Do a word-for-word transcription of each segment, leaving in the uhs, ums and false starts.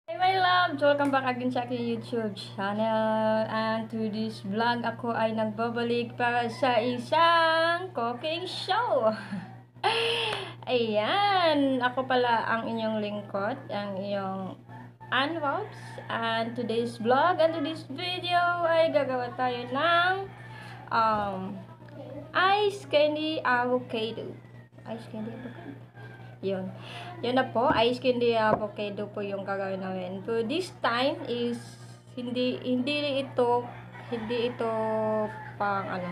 Hey my loves! Welcome back again sa aking YouTube channel. And to this vlog, ako ay nagbabalik para sa isang cooking show. Ayan! Ako pala ang inyong lingkod, ang iyong Ann Robs. And today's vlog and today's video ay gagawa tayo ng um, ice candy avocado. Ice candy avocado. Yun. Yun na po, ice candy avocado po yung gagawin namin. So this time is hindi hindi ito hindi ito pang ano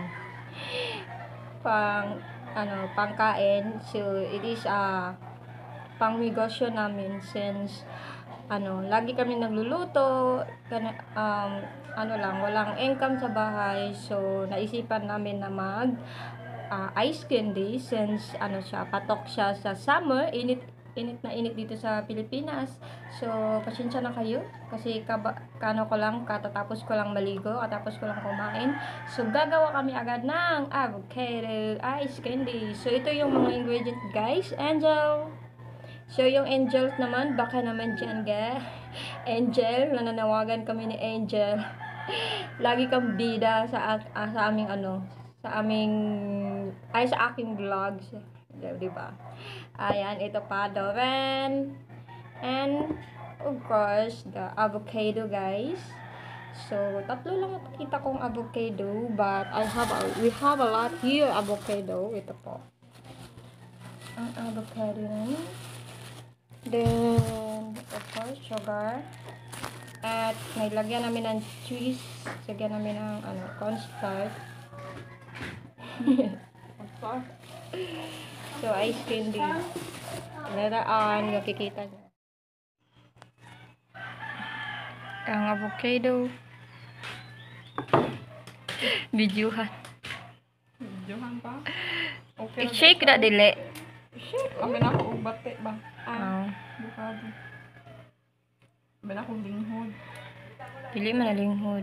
pang ano pangkain. So it is a uh, pang negosyo namin since ano, lagi kami nagluluto, kana, um, ano lang, walang income sa bahay. So naisipan namin na mag Uh, ice candy since ano siya, patok siya sa summer, init init na init dito sa Pilipinas. So pasensya na kayo kasi kaba, kano ko lang katatapos ko lang maligo, katapos ko lang kumain. So gagawa kami agad ng avocado ice candy. So ito yung mga ingredient guys. Angel. So yung Angel naman, baka naman dyan ga. Angel, nananawagan kami ni Angel. Lagi kang bida sa uh, sa aming ano, sa aming ay sa aking vlogs, di ba? Ayan, ito pa Doren, and of course the avocado guys. So tatlo lang nakita kong avocado, but I have a, we have a lot here avocado. Ito po ang avocado na. Then of course sugar, at may lagyan namin ng cheese, lagyan namin ng ano, cornstarch. So ice candy later on makikita nyo ang avocado. Videohan videohan pa okay, i-shake na dili i-shake amin ako bate ba ah bukado amin ako linghod dili man na linghod,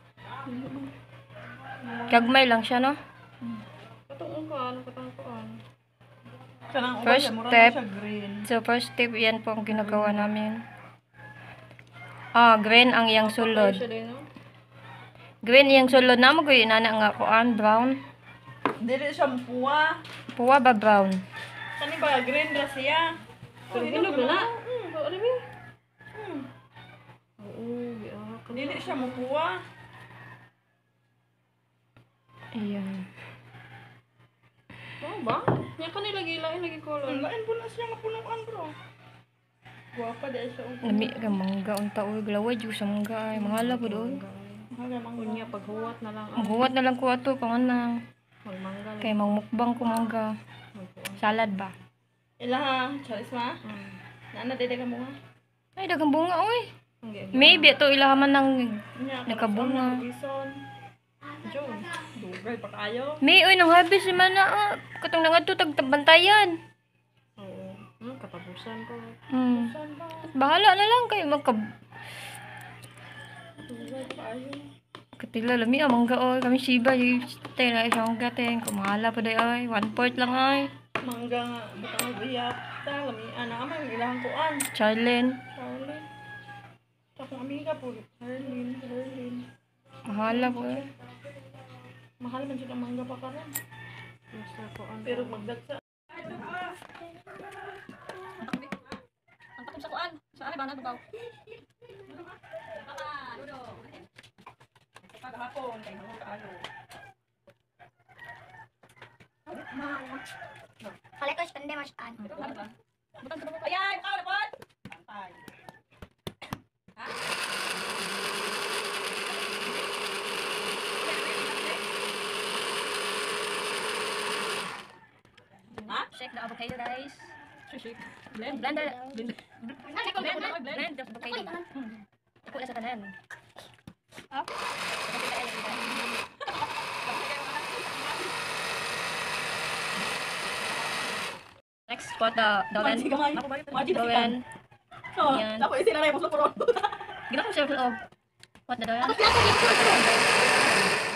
gagmay lang siya no. Katong ano, katong ano. First step. So first step, yan po ang ginagawa namin. Ah, green ang iyang sulod. Green iyang sulod na mo gawin na nga kuan brown. Dili siya puwa. Puwa ba brown? Kani ba green ra siya? So hinog na. Hmm, ano ba? Hmm. Oo, dili siya mo puwa. Ayan. Oh ba? Nya ka nilagay lain lagi color. Lain po na siya mapunuan bro. Guwapa dahil siya. Lami ka mangga unta uy glaway jud sa mangga ay mangala pud oy. Mangga mangga niya paghuwat na lang. Maghuwat na lang ko ato panganang. Mangga. Kay mangmukbang ko mangga. Salad ba? Ila ha, charis ma. Hmm. Nana dede ka mo nga. Ay dagang bunga oy. Maybe ito ilahaman ng nakabunga. Jom, dugay pa kayo. May oy nang habis si mana ah. Katong nangadto tag bantayan. Oo. Hmm, katapusan ko. Hmm. Bahala na lang kay magka dugay pa kayo. Katila lami ah mangga oy kami siba yung stay na isang gaten kumala pa day oy one fourth lang ay. Mangga nga butang biyak ta lami ana amay ilang kuan. Charlene. Charlene. Takong amiga po. Charlene, Charlene. Mahala po eh. Mahal man siya ng mangga pa karon. Pero magdagsa. Ang takom sa kuan. Sa ari ba na babaw? Mama, dudo. Pagahapon kay mo kaayo. Kaletos pende mas an. Bukan sa ayay, ikaw na pod. Antay. Ha? Shake the avocado guys. Shake. Blend, blend, blend. Blend, blend the avocado. Iko na sa kanan. Up. Next spot the Dowen. Dowen. Yan. Ako isin na rin mo sa puro. Gina ko siya loob. What the Dowen?